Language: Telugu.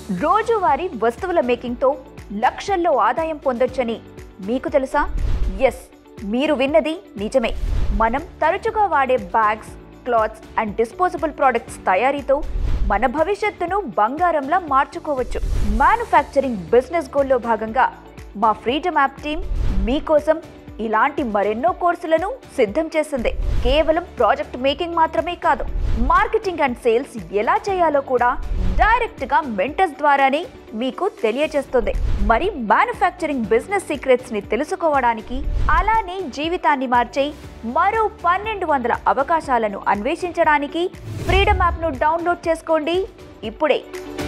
రోజువారీ వస్తువుల మేకింగ్తో లక్షల్లో ఆదాయం పొందొచ్చని మీకు తెలుసా? ఎస్, మీరు విన్నది నిజమే. మనం తరచుగా వాడే bags, clothes and disposable products తయారీతో మన భవిష్యత్తును బంగారంలా మార్చుకోవచ్చు. మ్యానుఫ్యాక్చరింగ్ బిజినెస్ గోల్లో భాగంగా మా ఫ్రీడమ్ యాప్ టీం మీకోసం ఇలాంటి మరెన్నో కోర్సులను సిద్ధం చేసింది. కేవలం ప్రాజెక్ట్ మేకింగ్ మాత్రమే కాదు, మార్కెటింగ్ అండ్ సేల్స్ ఎలా చేయాలో కూడా డైరెక్ట్గా మెంటర్స్ ద్వారానే మీకు తెలియజేస్తుంది. మరి మ్యానుఫ్యాక్చరింగ్ బిజినెస్ సీక్రెట్స్ ని తెలుసుకోవడానికి, అలానే జీవితాన్ని మార్చే మరో 1200 అవకాశాలను అన్వేషించడానికి ఫ్రీడమ్ యాప్ను డౌన్లోడ్ చేసుకోండి ఇప్పుడే.